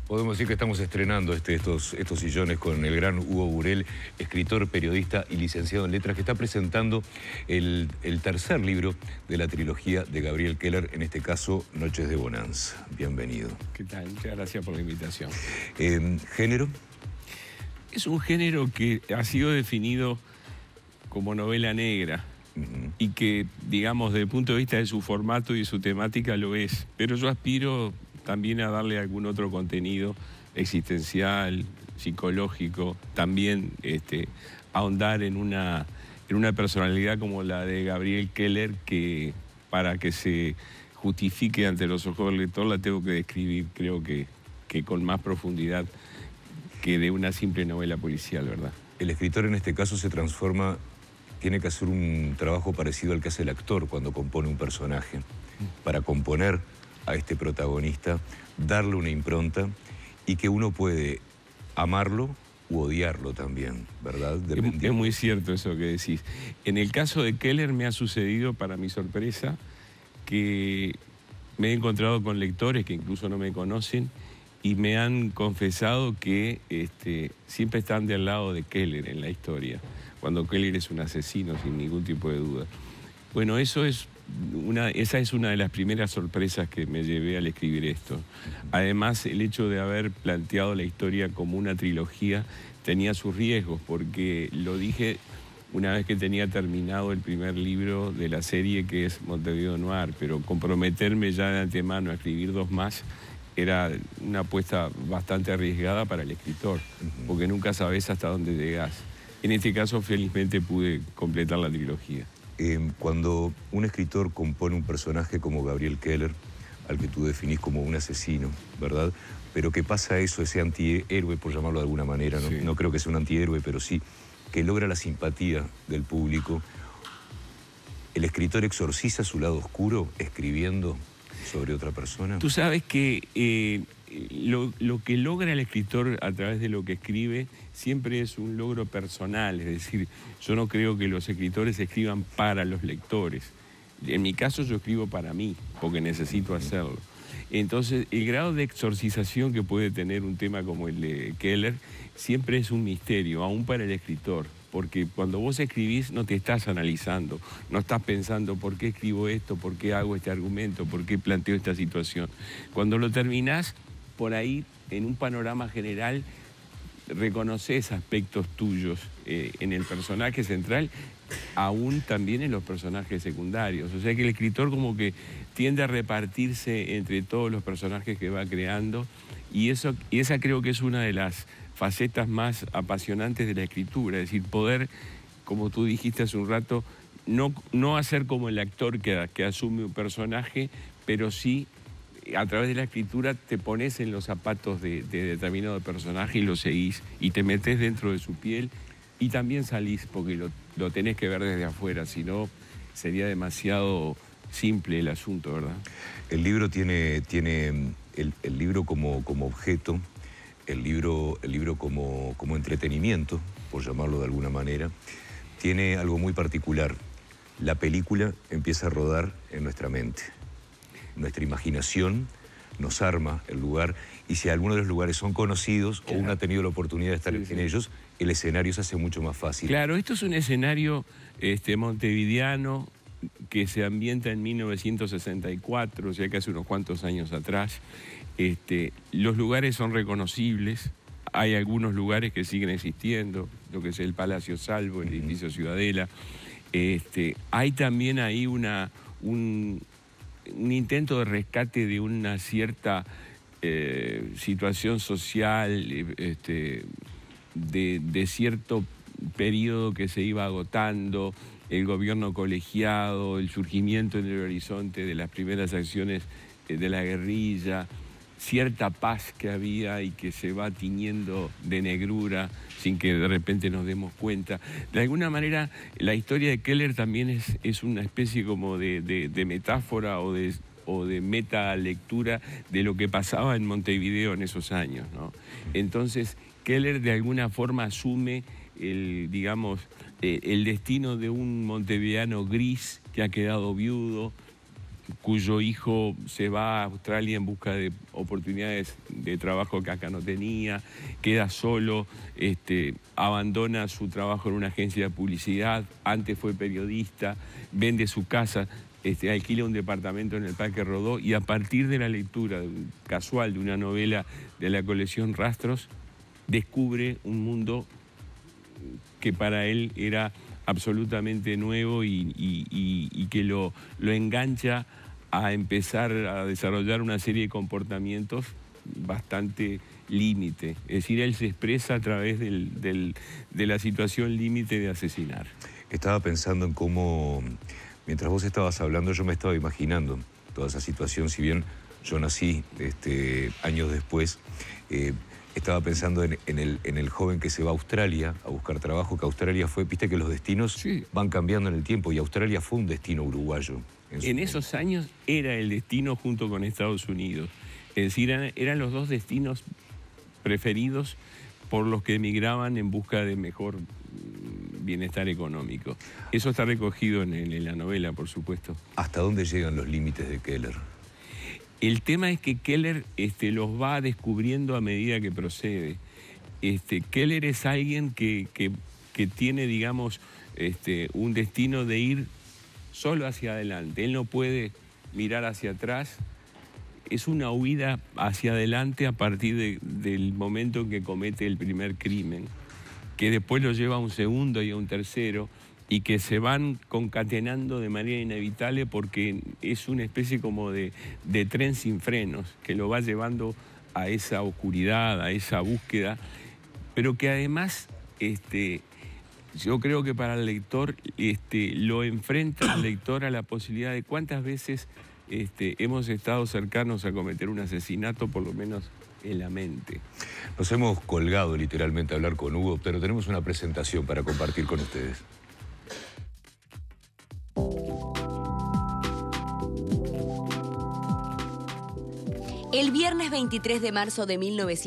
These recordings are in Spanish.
Podemos decir que estamos estrenando estos sillones con el gran Hugo Burell, escritor, periodista y licenciado en letras, que está presentando el tercer libro de la trilogía de Gabriel Keller, en este caso, Noches de Bonanza. Bienvenido. ¿Qué tal? Muchas gracias por la invitación. ¿Género? Es un género que ha sido definido como novela negra y que, digamos, desde el punto de vista de su formato y su temática lo es. Pero yo aspiro también a darle algún otro contenido existencial, psicológico, también ahondar en una personalidad como la de Gabriel Keller, que para que se justifique ante los ojos del lector la tengo que describir, creo que con más profundidad que de una simple novela policial, ¿verdad? El escritor en este caso se transforma, tiene que hacer un trabajo parecido al que hace el actor cuando compone un personaje, para componer a este protagonista, darle una impronta y que uno puede amarlo u odiarlo también, ¿verdad? Es muy cierto eso que decís. En el caso de Keller me ha sucedido, para mi sorpresa, que me he encontrado con lectores que incluso no me conocen y me han confesado que siempre están del lado de Keller en la historia, cuando Keller es un asesino sin ningún tipo de duda. Bueno, esa es una de las primeras sorpresas que me llevé al escribir esto. Además, el hecho de haber planteado la historia como una trilogía tenía sus riesgos, porque lo dije una vez que tenía terminado el primer libro de la serie, que es Montevideo Noir, pero comprometerme ya de antemano a escribir dos más era una apuesta bastante arriesgada para el escritor, porque nunca sabes hasta dónde llegás. En este caso, felizmente, pude completar la trilogía. Cuando un escritor compone un personaje como Gabriel Keller, al que tú definís como un asesino, ¿verdad? Pero que pasa eso, ese antihéroe, por llamarlo de alguna manera, ¿no? Sí. No creo que sea un antihéroe, pero sí, que logra la simpatía del público. ¿El escritor exorciza su lado oscuro escribiendo sobre otra persona? Tú sabes que lo que logra el escritor a través de lo que escribe siempre es un logro personal, es decir, yo no creo que los escritores escriban para los lectores. En mi caso yo escribo para mí, porque necesito hacerlo. Entonces, el grado de exorcización que puede tener un tema como el de Keller siempre es un misterio, aún para el escritor. Porque cuando vos escribís no te estás analizando, no estás pensando por qué escribo esto, por qué hago este argumento, por qué planteo esta situación. Cuando lo terminás, por ahí, en un panorama general, reconoces aspectos tuyos en el personaje central, aún también en los personajes secundarios. O sea que el escritor como que tiende a repartirse entre todos los personajes que va creando, y esa creo que es una de las facetas más apasionantes de la escritura, es decir, poder, como tú dijiste hace un rato, no hacer como el actor que asume un personaje, pero sí a través de la escritura te pones en los zapatos de determinado personaje y lo seguís y te metes dentro de su piel y también salís porque lo tenés que ver desde afuera, si no sería demasiado simple el asunto, ¿verdad? El libro tiene el libro como objeto, el libro como entretenimiento, por llamarlo de alguna manera, tiene algo muy particular. La película empieza a rodar en nuestra mente. Nuestra imaginación nos arma el lugar, y si algunos de los lugares son conocidos, claro, o uno ha tenido la oportunidad de estar en ellos, el escenario se hace mucho más fácil. Claro, esto es un escenario montevideano que se ambienta en 1964, o sea que hace unos cuantos años atrás. Los lugares son reconocibles, hay algunos lugares que siguen existiendo, lo que es el Palacio Salvo, el edificio Ciudadela. Hay también ahí un intento de rescate de una cierta situación social, de cierto periodo que se iba agotando, el gobierno colegiado, el surgimiento en el horizonte de las primeras acciones de la guerrilla, cierta paz que había y que se va tiñendo de negrura sin que de repente nos demos cuenta. De alguna manera, la historia de Keller también es una especie como de metáfora o de meta lectura de lo que pasaba en Montevideo en esos años, ¿no? Entonces, Keller de alguna forma asume el destino de un montevideano gris que ha quedado viudo, cuyo hijo se va a Australia en busca de oportunidades de trabajo que acá no tenía, queda solo, abandona su trabajo en una agencia de publicidad, antes fue periodista, vende su casa, alquila un departamento en el Parque Rodó, y a partir de la lectura casual de una novela de la colección Rastros, descubre un mundo que para él era absolutamente nuevo y que lo engancha a empezar a desarrollar una serie de comportamientos bastante límite. Es decir, él se expresa a través de la situación límite de asesinar. Estaba pensando en cómo, mientras vos estabas hablando, yo me estaba imaginando toda esa situación. Si bien yo nací años después, estaba pensando en el joven que se va a Australia a buscar trabajo, que Australia fue, viste que los destinos van cambiando en el tiempo, y Australia fue un destino uruguayo. En esos años era el destino junto con Estados Unidos. Es decir, eran los dos destinos preferidos por los que emigraban en busca de mejor bienestar económico. Eso está recogido en la novela, por supuesto. ¿Hasta dónde llegan los límites de Keller? El tema es que Keller los va descubriendo a medida que procede. Keller es alguien que tiene, digamos, un destino de ir solo hacia adelante. Él no puede mirar hacia atrás. Es una huida hacia adelante a partir del momento en que comete el primer crimen, que después lo lleva a un segundo y a un tercero, y que se van concatenando de manera inevitable porque es una especie como de tren sin frenos que lo va llevando a esa oscuridad, a esa búsqueda, pero que además yo creo que para el lector lo enfrenta al lector a la posibilidad de cuántas veces hemos estado cercanos a cometer un asesinato, por lo menos en la mente. Nos hemos colgado literalmente a hablar con Hugo, pero tenemos una presentación para compartir con ustedes. El viernes 23 de marzo de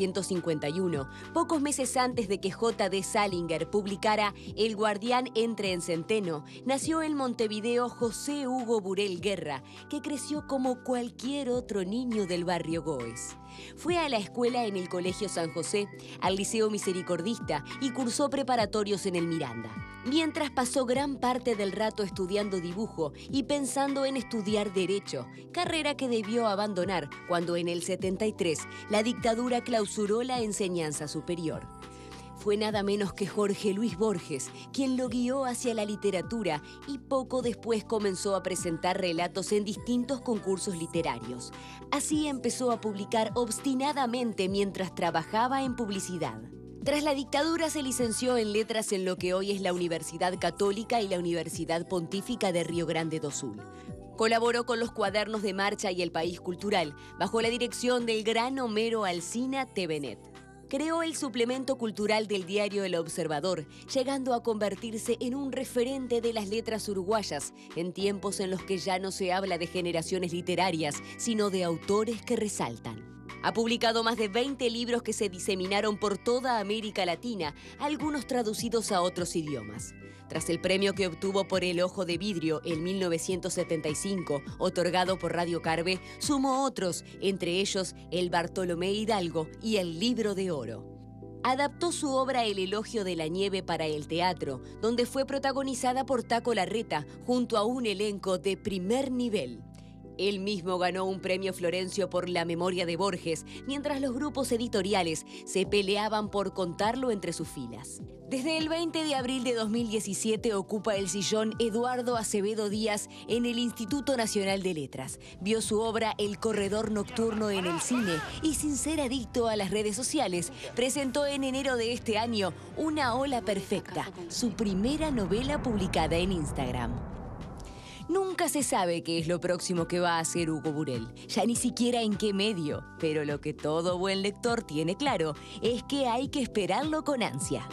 1951, pocos meses antes de que J.D. Salinger publicara El Guardián entre en Centeno, nació en Montevideo José Hugo Burel Guerra, que creció como cualquier otro niño del barrio Goes. Fue a la escuela en el Colegio San José, al Liceo Misericordista y cursó preparatorios en el Miranda. Mientras pasó gran parte del rato estudiando dibujo y pensando en estudiar Derecho, carrera que debió abandonar cuando en el 73 la dictadura clausuró la enseñanza superior. Fue nada menos que Jorge Luis Borges quien lo guió hacia la literatura y poco después comenzó a presentar relatos en distintos concursos literarios. Así empezó a publicar obstinadamente mientras trabajaba en publicidad. Tras la dictadura se licenció en letras en lo que hoy es la Universidad Católica y la Universidad Pontífica de Río Grande do Sul. Colaboró con los Cuadernos de Marcha y El País Cultural, bajo la dirección del gran Homero Alsina Tevenet. Creó el suplemento cultural del diario El Observador, llegando a convertirse en un referente de las letras uruguayas, en tiempos en los que ya no se habla de generaciones literarias, sino de autores que resaltan. Ha publicado más de 20 libros que se diseminaron por toda América Latina, algunos traducidos a otros idiomas. Tras el premio que obtuvo por El Ojo de Vidrio en 1975, otorgado por Radio Carve, sumó otros, entre ellos el Bartolomé Hidalgo y el Libro de Oro. Adaptó su obra El Elogio de la Nieve para el teatro, donde fue protagonizada por Taco Larreta, junto a un elenco de primer nivel. Él mismo ganó un premio Florencio por La Memoria de Borges, mientras los grupos editoriales se peleaban por contarlo entre sus filas. Desde el 20 de abril de 2017 ocupa el sillón Eduardo Acevedo Díaz en el Instituto Nacional de Letras. Vio su obra El Corredor Nocturno en el cine y, sin ser adicto a las redes sociales, presentó en enero de este año Una Ola Perfecta, su primera novela publicada en Instagram. Nunca se sabe qué es lo próximo que va a hacer Hugo Burel, ya ni siquiera en qué medio, pero lo que todo buen lector tiene claro es que hay que esperarlo con ansia.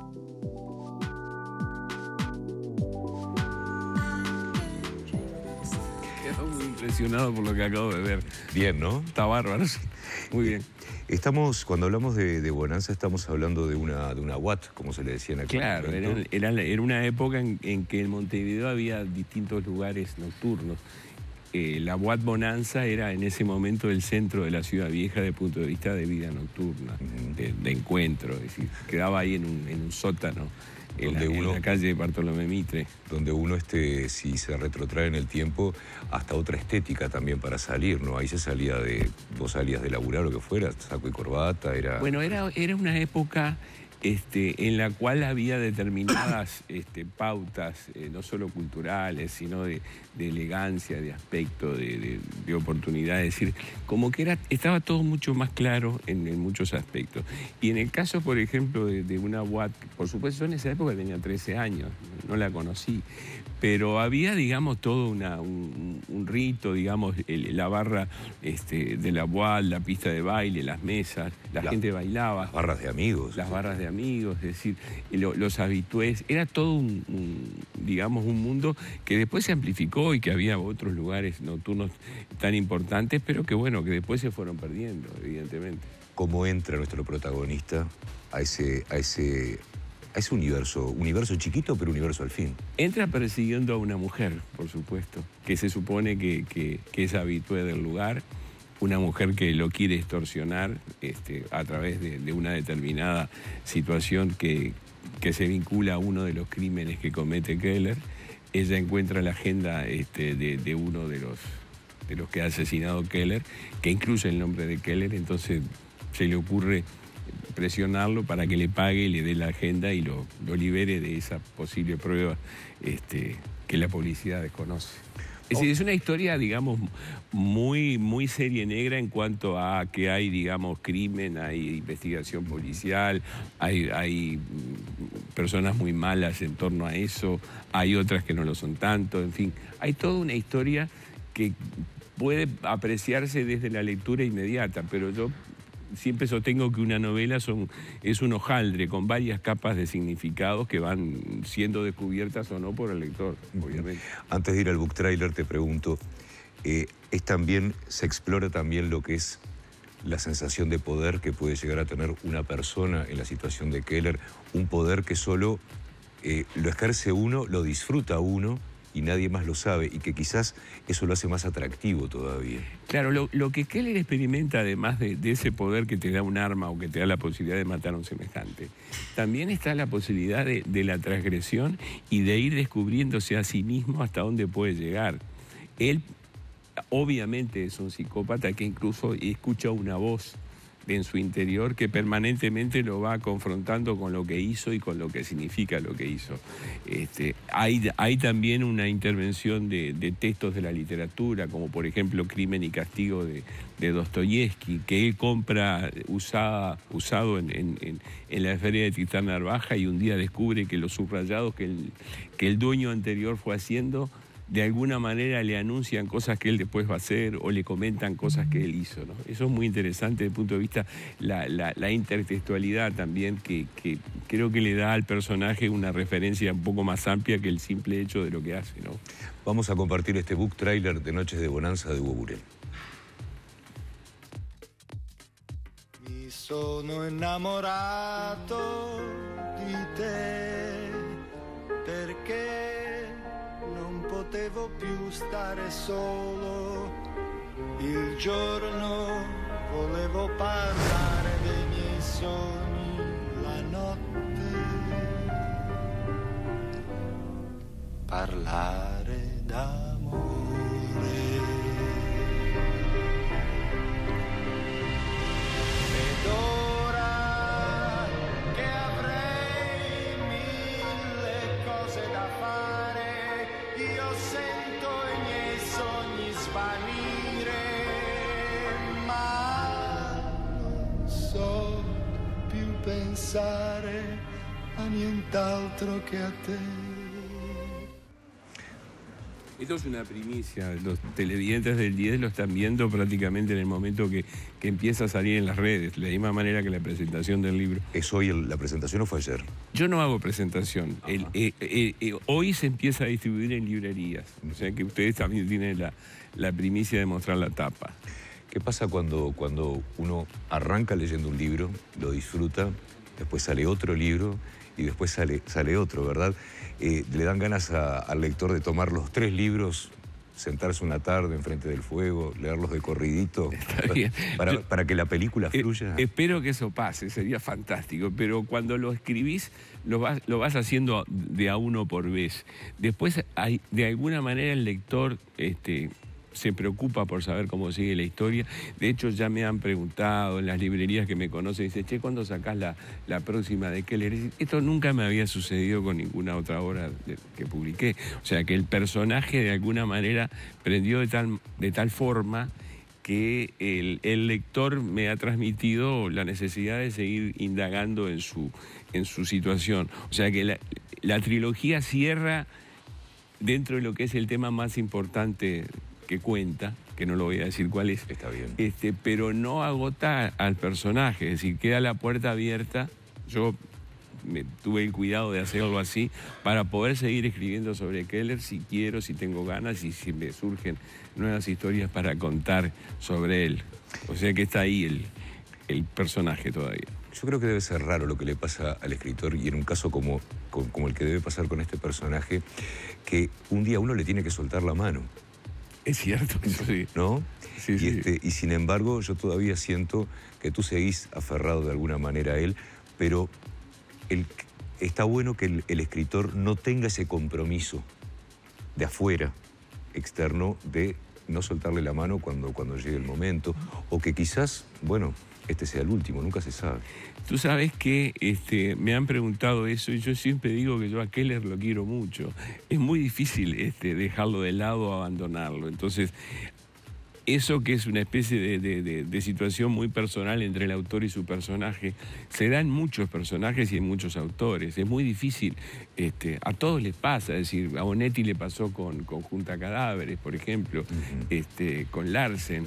Quedo muy impresionado por lo que acabo de ver. Bien, ¿no? Está bárbaro, sí. Muy bien. Cuando hablamos de bonanza, estamos hablando de una Watt, como se le decía en aquel Claro, momento. era una época en que en Montevideo había distintos lugares nocturnos. la Boate Bonanza era en ese momento el centro de la ciudad vieja desde el punto de vista de vida nocturna, de encuentro, es decir, quedaba ahí en un sótano, en la calle de Bartolomé Mitre. Donde uno, si se retrotrae en el tiempo, hasta otra estética también para salir, ¿no? Ahí se salía vos salías de laburar o lo que fuera, saco y corbata, era... Bueno, era una época... en la cual había determinadas pautas, no solo culturales, sino de elegancia, de aspecto, de oportunidad. Es decir, como que estaba todo mucho más claro en muchos aspectos. Y en el caso, por ejemplo, de una Boate, por supuesto, en esa época tenía 13 años, no la conocí, pero había, digamos, todo un rito, digamos, la barra de la Boate, la pista de baile, las mesas, la gente bailaba. Las barras de amigos. Las barras de amigos, es decir, los habitués. Era todo digamos, un mundo que después se amplificó y que había otros lugares nocturnos tan importantes, pero que, bueno, que después se fueron perdiendo, evidentemente. ¿Cómo entra nuestro protagonista a ese universo chiquito, pero universo al fin? Entra persiguiendo a una mujer, por supuesto, que se supone que es habitué del lugar, una mujer que lo quiere extorsionar a través de una determinada situación que se vincula a uno de los crímenes que comete Keller. Ella encuentra la agenda de uno de los que ha asesinado Keller, que incluye el nombre de Keller, entonces se le ocurre presionarlo para que le pague y le dé la agenda y lo libere de esa posible prueba que la policía desconoce. Es decir, es una historia, digamos, muy, muy serie negra en cuanto a que hay, digamos, crimen, hay investigación policial, hay personas muy malas en torno a eso, hay otras que no lo son tanto, en fin. Hay toda una historia que puede apreciarse desde la lectura inmediata, pero yo siempre sostengo que una novela es un hojaldre con varias capas de significados que van siendo descubiertas o no por el lector, obviamente. Antes de ir al book trailer te pregunto, se explora también lo que es la sensación de poder que puede llegar a tener una persona en la situación de Keller, un poder que solo lo ejerce uno, lo disfruta uno, y nadie más lo sabe, y que quizás eso lo hace más atractivo todavía. Claro, lo que Keller experimenta, además de ese poder que te da un arma o que te da la posibilidad de matar a un semejante, también está la posibilidad de la transgresión y de ir descubriéndose a sí mismo hasta dónde puede llegar. Él, obviamente, es un psicópata que incluso escucha una voz en su interior que permanentemente lo va confrontando con lo que hizo y con lo que significa lo que hizo. Hay también una intervención de textos de la literatura, como por ejemplo Crimen y Castigo de Dostoyevsky, que él compra usado en la feria de Tristán Narvaja, y un día descubre que los subrayados que el dueño anterior fue haciendo de alguna manera le anuncian cosas que él después va a hacer o le comentan cosas que él hizo, ¿no? Eso es muy interesante desde el punto de vista la intertextualidad también, que creo que le da al personaje una referencia un poco más amplia que el simple hecho de lo que hace, ¿no? Vamos a compartir este book trailer de Noches de Bonanza de Hugo Burel. Mi sono innamorato di te perché non potevo più stare solo, il giorno volevo parlare dei miei sogni, la notte parlare d'amore. Ed ora che avrei mille cose da fare, io sento i miei sogni svanire, ma non so più pensare a nient'altro che a te. Esto es una primicia, los televidentes del 10 lo están viendo prácticamente en el momento que empieza a salir en las redes, de la misma manera que la presentación del libro. ¿Es hoy la presentación o fue ayer? Yo no hago presentación. Hoy se empieza a distribuir en librerías, o sea que ustedes también tienen la primicia de mostrar la tapa. ¿Qué pasa cuando uno arranca leyendo un libro, lo disfruta, después sale otro libro y después sale otro, ¿verdad? Le dan ganas al lector de tomar los 3 libros sentarse una tarde enfrente del fuego, leerlos de corridito, Está bien. para que la película fluya. Espero que eso pase, sería fantástico, pero cuando lo escribís lo vas haciendo de a uno por vez. Después, de alguna manera, el lector se preocupa por saber cómo sigue la historia. De hecho, ya me han preguntado en las librerías que me conocen, dice, che, ¿cuándo sacás la próxima de Keller? Esto nunca me había sucedido con ninguna otra obra que publiqué. O sea, que el personaje de alguna manera prendió de tal forma que el lector me ha transmitido la necesidad de seguir indagando en su situación. O sea, que la trilogía cierra dentro de lo que es el tema más importante que cuenta, que no lo voy a decir cuál es. Está bien. Pero no agota al personaje, es decir, queda la puerta abierta. Yo tuve el cuidado de hacerlo así para poder seguir escribiendo sobre Keller si quiero, si tengo ganas y si me surgen nuevas historias para contar sobre él. O sea que está ahí el personaje todavía. Yo creo que debe ser raro lo que le pasa al escritor, y en un caso como el que debe pasar con este personaje, que un día uno le tiene que soltar la mano. Es cierto, sí. ¿No? Sí, sí. Y sin embargo, yo todavía siento que tú seguís aferrado de alguna manera a él, pero está bueno que el escritor no tenga ese compromiso de afuera, externo, de no soltarle la mano cuando llegue el momento, o que quizás, bueno, este sea el último, nunca se sabe. Tú sabes que me han preguntado eso y yo siempre digo que yo a Keller lo quiero mucho. Es muy difícil dejarlo de lado o abandonarlo. Entonces, eso que es una especie de situación muy personal entre el autor y su personaje, se da en muchos personajes y en muchos autores. Es muy difícil, a todos les pasa, es decir, a Bonetti le pasó con Junta Cadáveres, por ejemplo, con Larsen.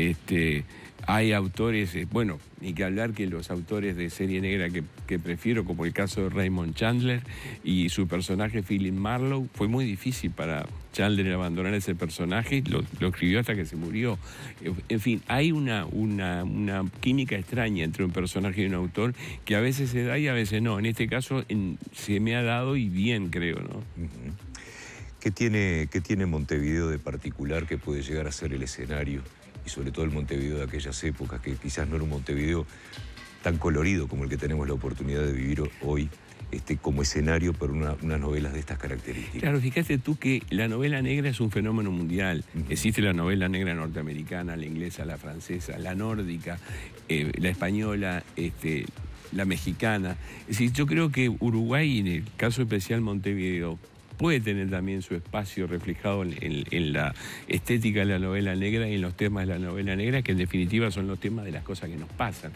Hay autores, bueno, ni que hablar que los autores de serie negra que prefiero, como el caso de Raymond Chandler y su personaje Philip Marlowe, fue muy difícil para Chandler abandonar ese personaje, lo escribió hasta que se murió. En fin, hay una química extraña entre un personaje y un autor que a veces se da y a veces no. En este caso se me ha dado y bien, creo, ¿no? Uh-huh. ¿Qué tiene Montevideo de particular que puede llegar a ser el escenario? Y sobre todo el Montevideo de aquellas épocas, que quizás no era un Montevideo tan colorido como el que tenemos la oportunidad de vivir hoy, como escenario para unas novelas de estas características. Claro, fíjate tú que la novela negra es un fenómeno mundial. Existe la novela negra norteamericana, la inglesa, la francesa, la nórdica, la española, la mexicana. Es decir, yo creo que Uruguay, en el caso especial Montevideo, puede tener también su espacio reflejado en la estética de la novela negra y en los temas de la novela negra, que en definitiva son los temas de las cosas que nos pasan.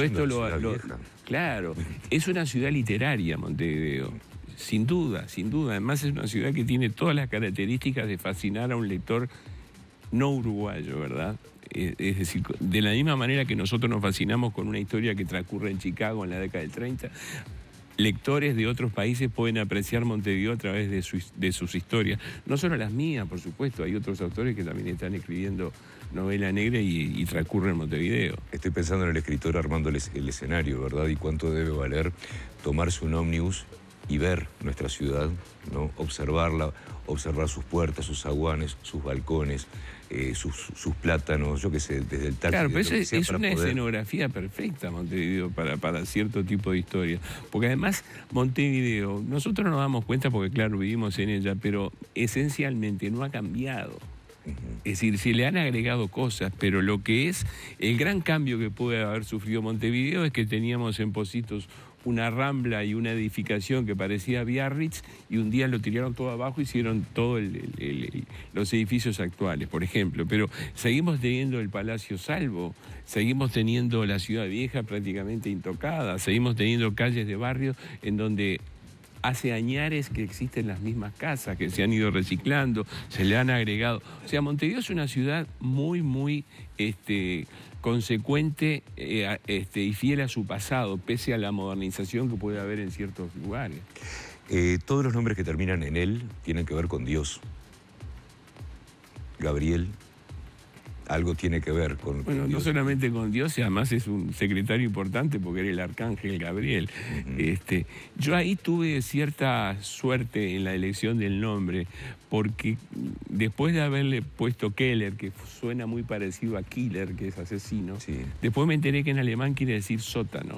Claro, es una ciudad literaria Montevideo, sin duda, sin duda. Además es una ciudad que tiene todas las características de fascinar a un lector no uruguayo, ¿verdad? Es decir, de la misma manera que nosotros nos fascinamos con una historia que transcurre en Chicago en la década del 30, lectores de otros países pueden apreciar Montevideo a través de sus historias. No solo las mías, por supuesto, hay otros autores que también están escribiendo novela negra y transcurren en Montevideo. Estoy pensando en el escritor armando el escenario, ¿verdad? Y cuánto debe valer tomarse un ómnibus y ver nuestra ciudad, ¿no? Observarla, observar sus puertas, sus zaguanes, sus balcones, sus plátanos, yo qué sé, desde el taxi. Claro, pero es una escenografía perfecta Montevideo para cierto tipo de historia. Porque además Montevideo, nosotros nos damos cuenta porque claro, vivimos en ella, pero esencialmente no ha cambiado. Es decir, se le han agregado cosas, pero lo que es el gran cambio que puede haber sufrido Montevideo es que teníamos en Pocitos una rambla y una edificación que parecía Biarritz y un día lo tiraron todo abajo y hicieron todos los edificios actuales, por ejemplo. Pero seguimos teniendo el Palacio Salvo, seguimos teniendo la Ciudad Vieja prácticamente intocada, seguimos teniendo calles de barrio en donde hace añares que existen las mismas casas, que se han ido reciclando, se le han agregado. O sea, Montevideo es una ciudad muy, muy consecuente y fiel a su pasado, pese a la modernización que puede haber en ciertos lugares. Todos los nombres que terminan en él tienen que ver con Dios. Gabriel, algo tiene que ver con Bueno, Dios. no solamente con Dios, y además es un secretario importante porque era el arcángel Gabriel. Yo ahí tuve cierta suerte en la elección del nombre, porque después de haberle puesto Keller, que suena muy parecido a Killer, que es asesino, Sí. después me enteré que en alemán quiere decir sótano.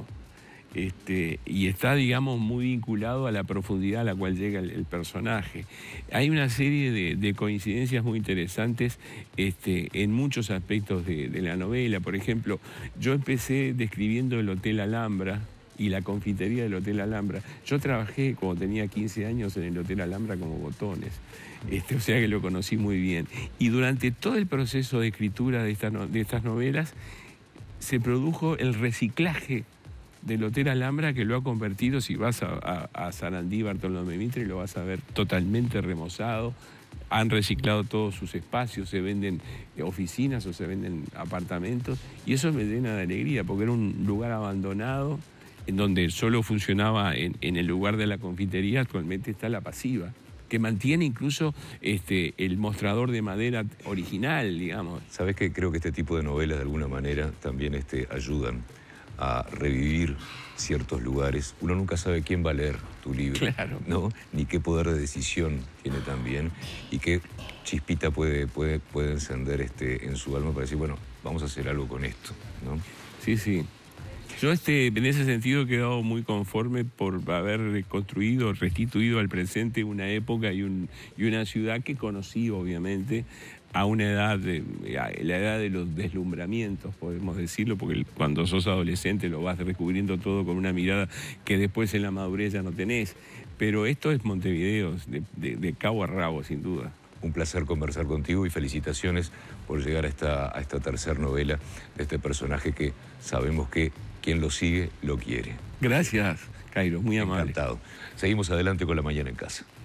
Y está, digamos, muy vinculado a la profundidad a la cual llega el personaje. Hay una serie de coincidencias muy interesantes en muchos aspectos de la novela. Por ejemplo, yo empecé describiendo el Hotel Alhambra y la confitería del Hotel Alhambra. Yo trabajé cuando tenía 15 años en el Hotel Alhambra como botones. O sea que lo conocí muy bien. Y durante todo el proceso de escritura de estas novelas se produjo el reciclaje del Hotel Alhambra, que lo ha convertido, si vas a Sarandí, Bartolomé Mitre, lo vas a ver totalmente remozado. Han reciclado todos sus espacios, se venden oficinas o se venden apartamentos, y eso me llena de alegría, porque era un lugar abandonado, en donde solo funcionaba en el lugar de la confitería. Actualmente está la Pasiva, que mantiene incluso el mostrador de madera original, digamos. ¿Sabes qué? Creo que este tipo de novelas de alguna manera también ayudan a revivir ciertos lugares. Uno nunca sabe quién va a leer tu libro, Claro. ¿no? Ni qué poder de decisión tiene también, y qué chispita puede encender en su alma para decir, bueno, vamos a hacer algo con esto, ¿no? Sí, sí. Yo en ese sentido he quedado muy conforme por haber restituido al presente una época y una ciudad que conocí, obviamente, a una edad, la edad de los deslumbramientos, podemos decirlo, porque cuando sos adolescente lo vas descubriendo todo con una mirada que después en la madurez ya no tenés. Pero esto es Montevideo, de cabo a rabo, sin duda. Un placer conversar contigo y felicitaciones por llegar a esta tercera novela de este personaje que sabemos que quien lo sigue lo quiere. Gracias, Cairo, muy amable. Encantado. Seguimos adelante con La Mañana en Casa.